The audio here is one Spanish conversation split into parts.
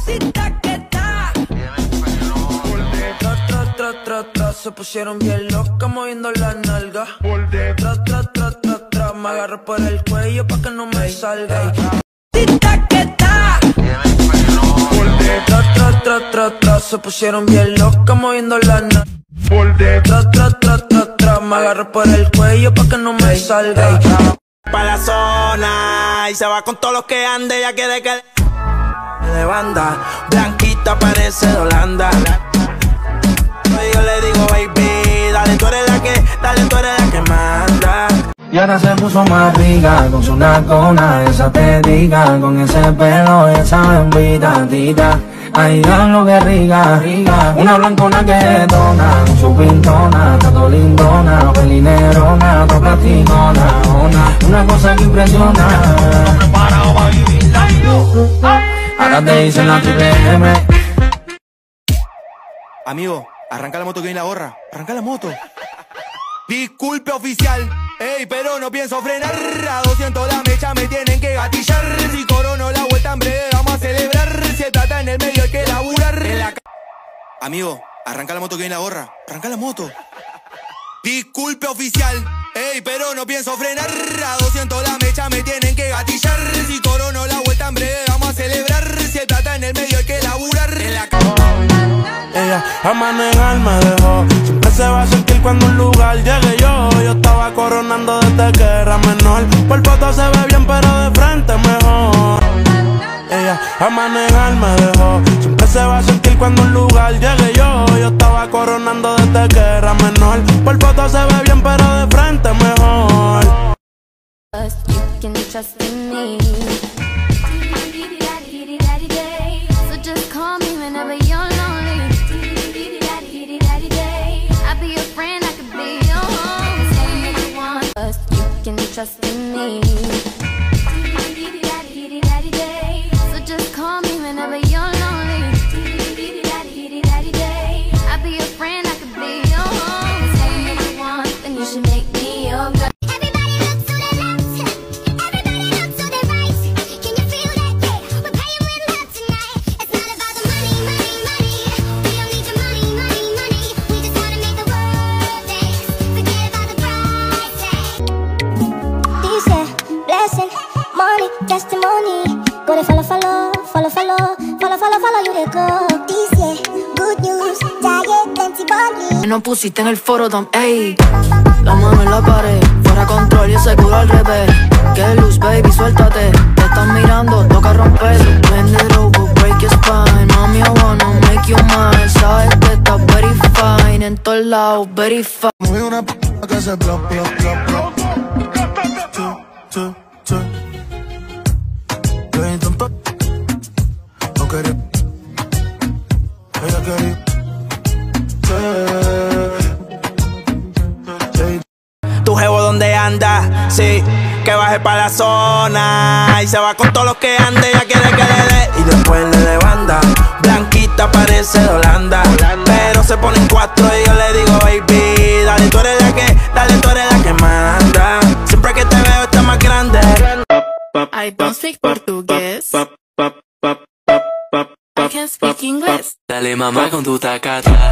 Se pusieron bien locas moviendo las nalgas. Me agarro por el cuello pa' que no me salga. Se pusieron bien locas moviendo las nalgas. Me agarro por el cuello pa' que no me salga. Pa' la zona y se va con todos los que ande. Ya quiere que de banda, blanquita parece de Holanda. Yo le digo, baby, dale tú eres la que manda. Y ahora se puso más rica, con su nacona, esa te diga, con ese pelo, esa bembita, tita. Ay, lo que rica, una blancona que detona, su pintona, tato lindona, pelinerona, toplatinona, una cosa que impresiona. Ahora te dicen la triple M. Amigo, arranca la moto que viene la gorra, arranca la moto. Disculpe oficial, ey, pero no pienso frenar. A 200 la mecha me tienen que gatillar. Si corono la vuelta en breve vamos a celebrar. Si trata en el medio hay que laburar. Amigo, arranca la moto que viene la gorra, arranca la moto. Disculpe oficial, ey, pero no pienso frenar. A 200 la mecha me tienen que gatillar. Si corono la vuelta en breve vamos a celebrar. Si trata en el medio hay que laburar. Ella a manejar me dejó. Siempre se va a sentir cuando un lugar llegue yo. Yo estaba coronando desde que era menor. Por foto se ve bien pero de frente mejor. Ella a manejar me dejó. Siempre se va a sentir cuando un lugar llegue yo. Yo estaba coronando desde que era menor. Por foto se ve bien pero de frente mejor. You can trust in me. So just call me whenever you're lonely. I'll be your friend, I could be your home. Say what you want, but you can trust in me. So just call me whenever you're lonely. I'll be your friend, I could be your home. Say what you want, then you should make me your girl. Testimony, go to follow you to go. This year, good news, diet, plenty body. No pusiste en el foro, ey. La mano en la pared, fuera control y ese culo al revés. Que luz, baby, suéltate. Te están mirando, toca romper. Bend it over, break your spine. Mami, I wanna make you mine. Sabes que estás very fine, en todos lados, very fine. Muy una p*** que se plop, plop, plop, plop. No quería, ella quería. Tu jevo donde anda, sí, que baje pa' la zona y se va con todos los que ande, ya quiere que le dé y después le de banda. Blanquita parece de Holanda, pero se pone en cuatro y yo le digo, baby, dale tú eres la que manda. Siempre que te veo estás más grande. I don't speak portugués. I can speak English. Dale mamá con tu tacata.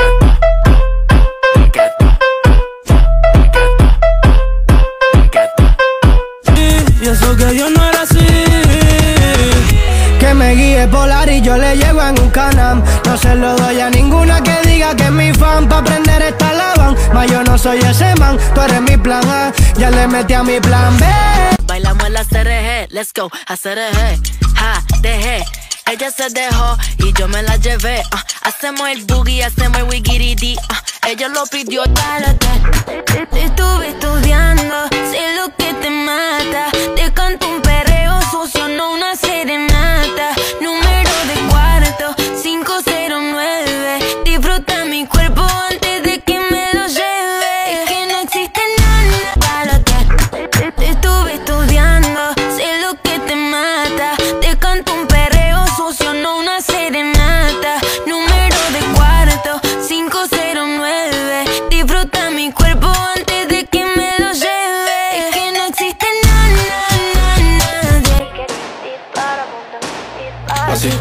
Y eso que yo no era así. Que me guíe polar y yo le llego en un Canam. No se lo doy a ninguna que diga que es mi fan. Pa' aprender esta lavan, mas yo no soy ese man. Tú eres mi plan A, ya le metí a mi plan B. Bailamos la CRG, let's go, a CRG. Ja, dejé. Ella se dejó y yo me la llevé. Hacemos el boogie, hacemos el wigiridi. Ella lo pidió. Te estuve estudiando, sé lo que te mata. Te canto un perreo sucio, no una serenata. Número de cuarto, 509. Disfruta mi cuerpo antes de que me lo lleve. Es que no existe nada. Te estuve estudiando, sé lo que te mata. Te canto un perreo sucio, no una serenata. Número de cuarto, 509. Disfruta mi cuerpo antes de que me lo lleve. Es que no existe nada.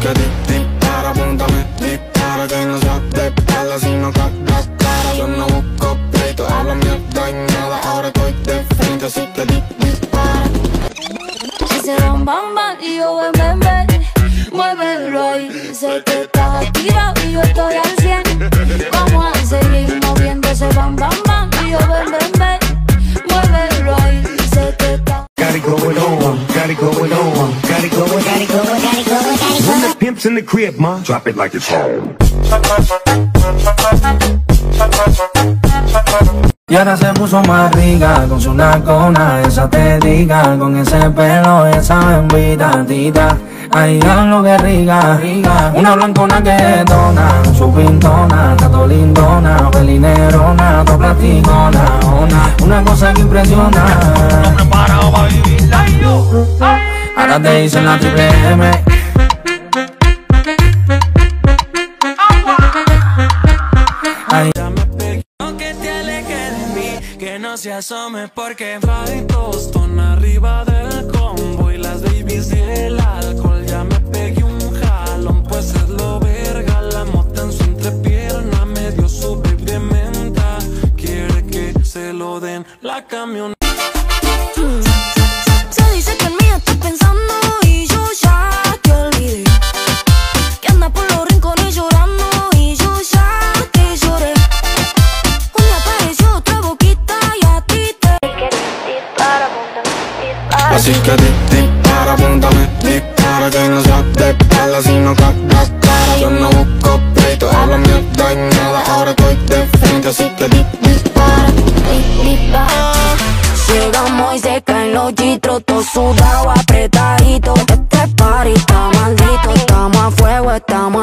que dispara, apúntame, dispara, que no seas de espalda, sino cara a cara. Yo no busco pleito, hablo mierda y nada, ahora estoy de frente, así que dispara. Ese bam bam bam y yo ven, muévelo ahí. Sé que estás tirado y yo estoy al 100. Vamos a seguir moviendo ese bam bam bam y yo ven, muévelo ahí. Sé que estás. Got it going on, got it going on, got it going, got it going, got it going, got it going. When the pimp's in the crib, ma, drop it like it's home. Y ahora se puso más rica con su nacona, esa te diga, con ese pelo, esa bembita tita. Ay, lo que rica, una blancona que dona, su pintona, tato lindona, pelinerona, to platicona, una cosa que impresiona. Preparado para vivirla y yo. Ahora te dicen la triple M. Que no se asome porque trae tostón arriba del combo y las babies del alcohol. Ya me pegué un jalón, pues es lo verga. La mota en su entrepierna me dio su baby de menta. Quiere que se lo den la camioneta. Se dice que en mí estás pensando y yo ya te olvidé. Que anda por los rincones llorando y yo ya te lloré. Un día apareció otra boquita y a ti te. Así que dispara, apúntame, dispara, que no seas de espalda, sino cara a cara. Yo no busco pleito, hablo mierda y nada, ahora estoy de frente, así que dispara. Llegamos y se caen los gitros, todo sudado, apretadito. Este party está maldito, estamos a fuego, estamos